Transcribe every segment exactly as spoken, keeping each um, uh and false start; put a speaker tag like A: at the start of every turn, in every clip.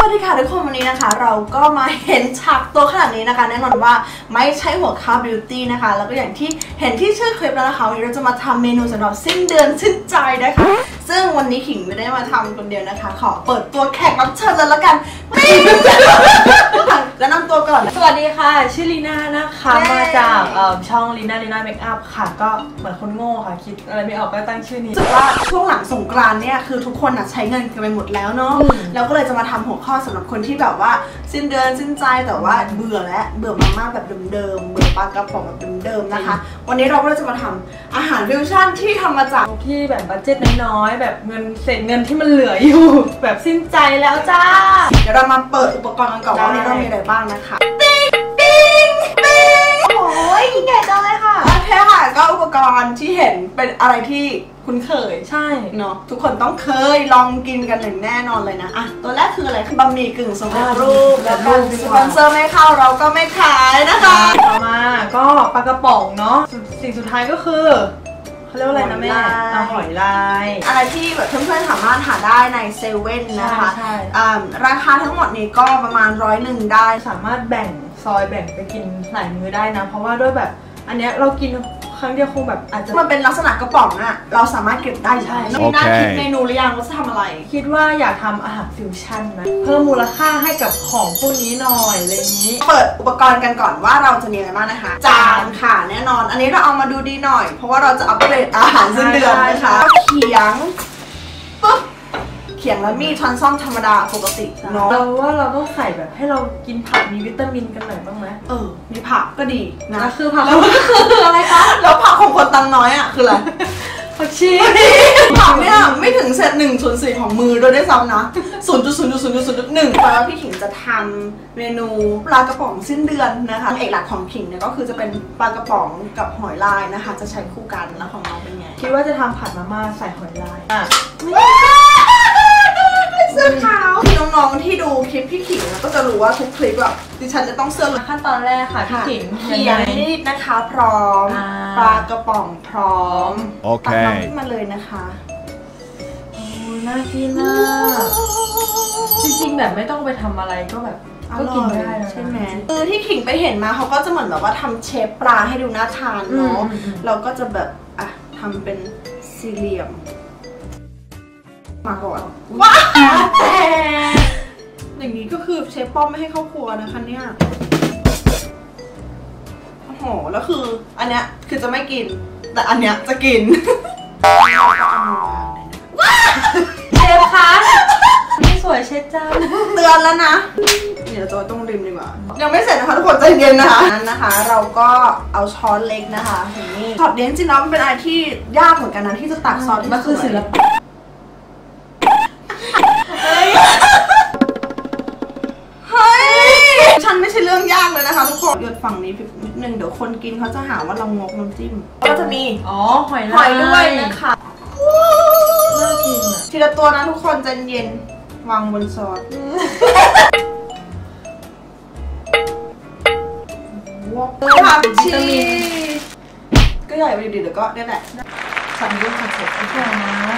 A: วัสดีค่ะทุกคนวันนี้นะคะเราก็มาเห็นฉากตัวขนาดนี้นะคะแน่นอนว่าไม่ใช่หัวข้าวบิวตี้นะคะแล้วก็อย่างที่เห็นที่ชื่อคลิปแล้วนะคะวันนี้เราจะมาทำเมนูสำหรับสิ้นเดือนสิ้นใจนะคะซึ่งวันนี้ขิงไม่ได้มาทำคนเดียวนะคะขอเปิดตัวแขกรับเชิญเลยละกันแล้วนำตัวก่อน
B: สวัสดีค่ะชื่อลีน่านะคะมาจากช่องลีน่าลีน่าเมคอัพค่ะก็เหมือนคนโง่ค่ะคิดอะไรไม่ออกก็ตั้งชื่อนี้
A: รู้สึกว่าช่วงหลังสงกรานต์เนี่ยคือทุกคนใช้เงินกันไปหมดแล้วเนาะแล้วก็เลยจะมาทำหัวข้อสำหรับคนที่แบบว่าสิ้นเดือนสิ้นใจแต่ว่าเบื่อแล้วเบื่อมาม่าแบบเดิมๆเบื่อปลากระป๋องแบบเดิมๆนะคะวันนี้เราก็จะมาทำอาหารฟิวชั่นที่ทำมาจาก
B: ที่แบบบัดเจ็ตน้อยๆแบบเงินเศษเงินที่มันเหลืออยู่แบบสิ้นใจแล้วจ้า
A: เดี๋ยวเรามาเปิดอุปกรณ์กันก่อนว่าวันนี้เรามีอะไรบ้างนะคะปิ๊งปิ๊งปิ๊งโอ้ยแก่จังเลยค่ะโอเคค่ะก็อุปกรณ์ที่เห็นเป็นอะไรที่คุ้นเคย
B: ใช่
A: เนาะทุกคนต้องเคยลองกินกันหนึ่งแน่นอนเลยนะอ่ะตัวแรกคืออะไรบะหมี่กึ่งสำเร็จรูปแล้วก็สปอนเซอร์ไม่เข้าเราก็ไม่ขายนะคะ
B: ต่อมาก็ปลากระป๋องเนาะสิ่งสุดท้ายก็คือเขาเรียกว่าอะไรนะแม่หอยลาย
A: อะไรที่แบบเพื่อนๆสามารถหาได้ในเซเว่นนะคะราคาทั้งหมดนี้ก็ประมาณร้อยหนึ่งได้
B: สามารถแบ่งซอยแบ่งไปกินหลายมื้อได้นะเพราะว่าด้วยแบบอันเนี้ยเรากินครั้งเดียวคงแบบอาจจะ
A: มันเป็นลักษณะกระป๋องอะเราสามารถเก็บได้ใช่มีหน้าคิดเมนูหรือยังว่าจะทำอะไร
B: คิดว่าอยากทำอาหารฟิวชั่นนะเพิ่มมูลค่าให้กับของพวกนี้หน่อยอะไรอย่างนี้
A: เปิดอุปกรณ์กันก่อนว่าเราจะมีอะไรบ้างนะคะจานค่ะแน่นอนอันนี้เราเอามาดูดีหน่อยเพราะว่าเราจะอัปเกรดอาหารสิ้นเดือนนะคะเขียงปุ๊บเขียงและมีดช้อนซ่อมธรรมดาปกติเนาะ
B: เราว่าเราต้องใส่แบบให้เรากินผักมีวิตามินกันหน่อยบ้างไหม
A: เออมีผักก็ดีนะ
B: คือผัก
A: แล้วคืออะไรคะแล้วผักของคนตังน้อยอ่ะคืออะไร
B: ผักชี
A: ผักเนี่ยไม่ถึงเศษหนึ่งส่วนสี่ของมือโดยได้ซ้ำนะศูนย์จุดศูนย์จุดศูนย์จุดศูนย์จุดหนึ่งแปลว่าพี่ขิงจะทำเมนูปลากระป๋องสิ้นเดือนนะคะเอกหลักของขิงเนี่ยก็คือจะเป็นปลากระป๋องกับหอยลายนะคะจะใช้คู่กันแล้วของน้องเป็นไง
B: คิดว่าจะทำผัดมาม่าใส่หอยลายอ่ะ
A: เสื้อขาวที่น้องๆที่ดูคลิปพี่ขิงก็จะรู้ว่าทุกคลิปแบบดิฉันจะต้องเสื้อ
B: ขั้นตอนแรกค่ะพี่ขิง
A: เขียงมีดนะคะพร้อมปลากระป๋องพร้อม
C: โอเค
A: ตักน้ำขึ้นมาเลยนะคะ
B: โอ้น่ากินน่ะจริงๆแบบไม่ต้องไปทำอะไรก็แบบก็กินได้
A: ใช่ไหมคือที่ขิงไปเห็นมาเขาก็จะเหมือนแบบว่าทำเชฟปลาให้ดูน่าทานเนาะเราก็จะแบบอ่ะทำเป็นสี่เหลี่ยมมาก่อนว้าแต่อย่างนี้ก็คือเชฟป้อมไม่ให้เข้าครัวนะคะเนี่ยโอ้โหแล้วคืออันเนี้ยคือจะไม่กินแต่อันเนี้ยจะกิน
B: เชฟคะไม่สวยเชฟจ้า
A: เตือนแล้วนะเดี๋ยวตัวต้องริมดีกว่ายังไม่เสร็จนะคะทุกคนใจเย็นนะคะนั้นนะคะเราก็เอาช้อนเล็กนะคะอย่างนี้ช็อตเนี้ยจริงๆแล้วมันเป็นอะไรที่ยากเหมือนกันนะที่จะตักซอส
B: มันคือศิลปะ
A: ฉันไม่ใช่เรื่องยากเลยนะคะทุกคนหยุดฝั่งนี้นิดนึงเดี๋ยวคนกินเขาจะหาว่าเรางกน้ำจิ้มก็จะมี
B: อ๋อหอย
A: หอยด้วยนะคะน่ากินอ่ะทีละตัวนะทุกคนใจเย็นวางบนซอสผักชีก็ใหญ่ไปดีๆเดี๋ยวก็นี่แหละสั่งด้วยผักสดทุกอย่างนะ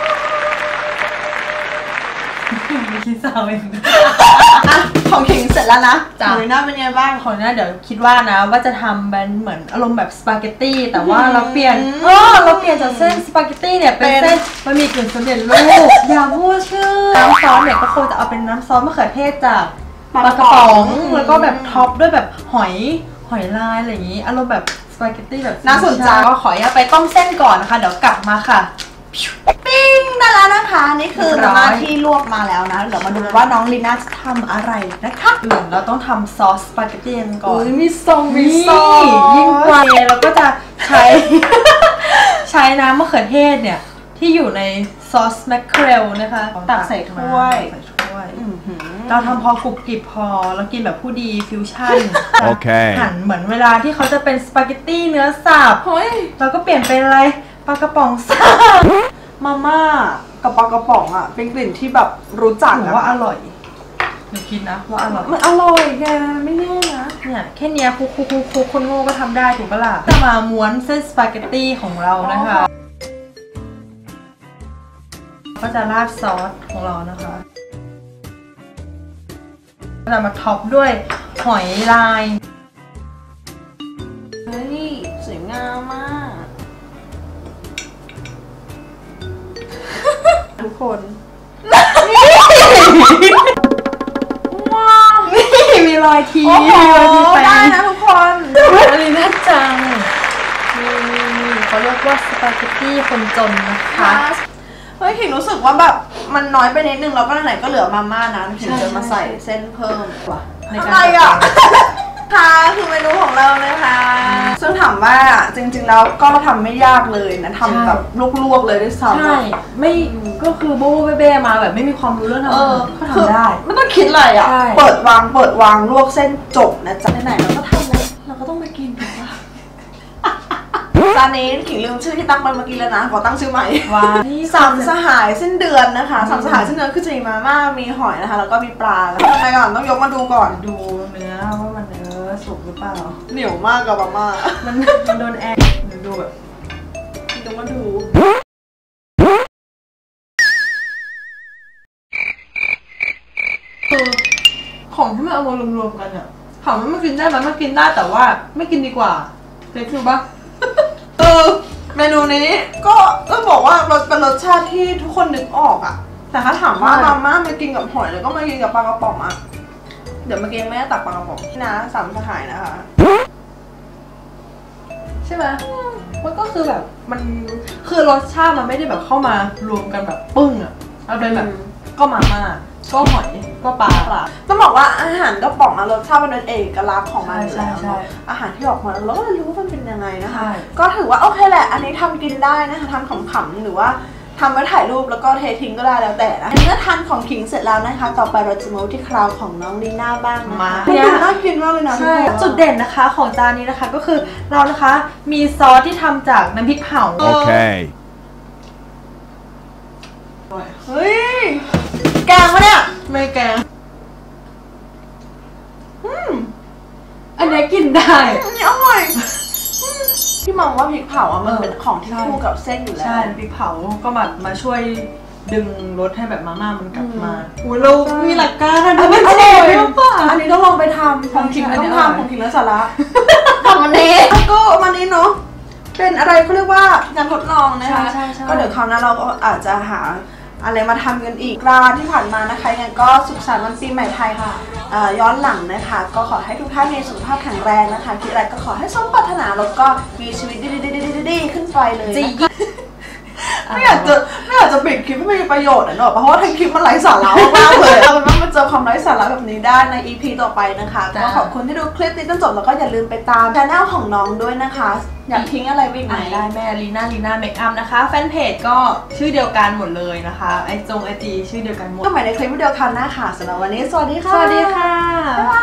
B: ไม่คิดสาวเอง
A: ของขิงเสร็จแล้วนะหอยหน้าเป็นไงบ้าง
B: หอยหน้าเดี๋ยวคิดว่านะว่าจะทำเป็นเหมือนอารมณ์แบบสปาเกตตี้แต่ว่าเราเปลี่ยนเออเราเปลี่ยนจากเส้นสปาเกตตี้เนี่ยเป็นเส้นบะหมี่กึ่งสำเร็จรูปอย่าพูดชื่อน้ำซอสเนี่ยก็คงจะเอาเป็นน้ำซอสมะเขือเทศจากปลากระป๋องแล้วก็แบบท็อปด้วยแบบหอยหอยลายอะไรอย่างนี้อารมณ์แบบสปาเกตตี้แบบ
A: น่าสนใจ
B: ก็ขออย่าไปต้มเส้นก่อนนะคะเดี๋ยวกลับมาค่ะ
A: ปิ้งได้แล้วนะคะนี่คือมาม่าที่ลวกมาแล้วนะเดี๋ยวมาดูว่าน้องลีน่าจะทำอะไรนะคะ
B: อื่นเราต้องทำซอสสปาเกตตี้กันก่อน
A: มีซองมีซอ
B: สยิ่งกว่าเราก็จะใช้ใช้น้ำมะเขือเทศเนี่ยที่อยู่ในซอสแมคเคเรลนะคะ
A: ตักใส่ถ้วย
B: เราทำพอกรุบกริบพอแล้วกินแบบผู้ดีฟิวชั่น
C: โอเค
B: หั่นเหมือนเวลาที่เขาจะเป็นสปาเกตตี้เนื้อสับเราก็เปลี่ยนเป็นอะไรปลากระป๋องสับ
A: มาม่ากับปลากระป๋องอ่ะเป็นกลิ่นที่แบบรู้จัก
B: ว่าอร่อยหนูคิดนะว่าอร่อย
A: มันอร่อยแกไม่แน่นะ
B: เนี่ยแค่เนี้ยคุกคุกคุกคุกคนโง่ก็ทำได้ถูกปะล่ะจะมาม้วนเส้นสปาเกตตี้ของเรานะคะก็จะราดซอสของเรานะคะเรามาท็อปด้วยหอยลาย
A: เฮ้ยสวยงามมาก ทุกคนว้าว
B: นี่มีรอยที
A: โอ้โห
B: มีรอยทีแป
A: ได้นะทุกคน
B: อันนี้น่าจังนี่เขาเรียกว่าสปาเกตตี้คนจนนะคะ
A: เฮ้ยขิงรู้สึกว่าแบบมันน้อยไปนิดนึงแล้วก็ไหนๆก็เหลือมาม่านะขิงจะมาใส่เส้นเพิ่มว่ะอะไรอ่ะค่ะคือเมนูของเรานะคะซึ่งถามว่าจริงๆแล้วก็ทำไม่ยากเลยนะทำแบบลวกๆเลยด้วยซ้ำ
B: ใช่ไม่ก็คือโบ๊ะเบ้มาแบบไม่มีความรู้เรื่องอะไรก็ทำได้
A: ไม่ต้องคิดอะไรอ่ะเปิดวางเปิดวางลวกเส้นจบนะจ๊ะไหนๆเราก็ทำแล้วเราก็ต้องมากินถูกปะจานนี้ขิงลืมชื่อที่ตั้งไปเมื่อกี้แล้วนะขอตั้งชื่อใหม่
B: ว่า
A: สามสหายเส้นเดือนนะคะสามสหายเส้นเดือนคือจะมีมาม่ามีหอยนะคะแล้วก็มีปลาแล้วทำไงก่อนต้องยกมาดูก่อน
B: ดูเนื้อว่ามันเนื้อสุกหรือเปล่า
A: เหนียวมากกับมาม่า
B: มันมันโดนแอร์ดูแบบ
A: ยกมาดู
B: คือของที่มันเอามารวมๆกันอะถามว่ามันกินได้ไหมมันกินได้แต่ว่าไม่กินดีกว่าเคยคือปะ
A: เออเมนูนี้ก็ก็บอกว่ารสเป็นรสชาติที่ทุกคนนึกออกอะแต่ถ้าถามว่ามาม่ามากินกับหอยแล้วก็มากินกับปลากระป๋องอะเดี๋ยวเมื่อกี้แม่ตักปลากระป๋องนี่นะสามสหายนะคะ
B: ใช่ไหมมันก็คือแบบมันคือรสชาติมันไม่ได้แบบเข้ามารวมกันแบบปึ้งอะเอาเป็นแบบก็มาม่าก็หอยก็ปลา
A: ต้องบอกว่าอาหารกระป๋องรสชาติมันเป็นเอกลักษณ์ของมันอยู่แล้วเนาะอาหารที่ออกมาเราก็รู้ว่ามันเป็นยังไงนะคะก็ถือว่าโอเคแหละอันนี้ทำกินได้นะคะทำขำๆหรือว่าทำไว้ถ่ายรูปแล้วก็เททิ้งก็ได้แล้วแต่นะเมื่อทานของขิงเสร็จแล้วนะคะต่อไปเราจะมาที่คราวของน้องลีน่าบ้างนะคะดูน่ากินมากเลยนะ
B: จุดเด่นนะคะของจานนี้นะคะก็คือเรานะคะมีซอสที่ทำจากน้ำพริกเผา
C: โอเค
A: เฮ้ยแกงปะเนี่ย
B: ไม่แกงอืมอันนี้กินได้
A: อันนี้อร่อยพี่มองว่าพริกเผาอ่ะมันเป็นของที่คู่กับเส้นอยู่แล้ว
B: ใช่พริกเผาก็มามาช่วยดึงรสให้แบบมาม่ามันกลับมาอุ้ยเรามีหลักการนะดูไม่ใช่
A: อันนี้ต้องลองไปทำของขิงต้องทำของขิงแล้วสาระทำวันนี้ก็วันนี้เนาะเป็นอะไรเขาเรียกว่าการทดลองนะคะก็เดี๋ยวคราวหน้าเราก็อาจจะหาอะไรมาทำกันอีกร้านที่ผ่านมานะคะยังไงก็สุขสันต์วันปีใหม่ไทยค่ะย้อนหลังนะคะก็ขอให้ทุกท่านมีสุขภาพแข็งแรงนะคะคิดอะไรก็ขอให้สมปรารถนาแล้วก็มีชีวิตดีๆๆๆขึ้นไปเลยไม่อยากจะไม่อยากจะปิดคลิปไม่มีประโยชน์อ่ะเนอะเพราะว่าทั้งคลิปมันไร้สาระมากเลยเอาเป็นว่ามาเจอความไร้สาระแบบนี้ได้ใน อี พี ต่อไปนะคะก็ขอบคุณที่ดูคลิปนี้จนจบแล้วก็อย่าลืมไปตามช่องของน้องด้วยนะคะอยากทิ้งอะไรไว้ไหม
B: ได้แม่ลีน่าลีน่าเมคอัพนะคะแฟนเพจก็ชื่อเดียวกันหมดเลยนะคะไอจงไอจีชื่อเดียวกันหมด
A: ก็หมายในคลิปวิดีโอครั้งหน้าค่ะสำหรับวันนี้สวัสดีค่ะ
B: สวัสดีค่ะ
A: บ๊ายบาย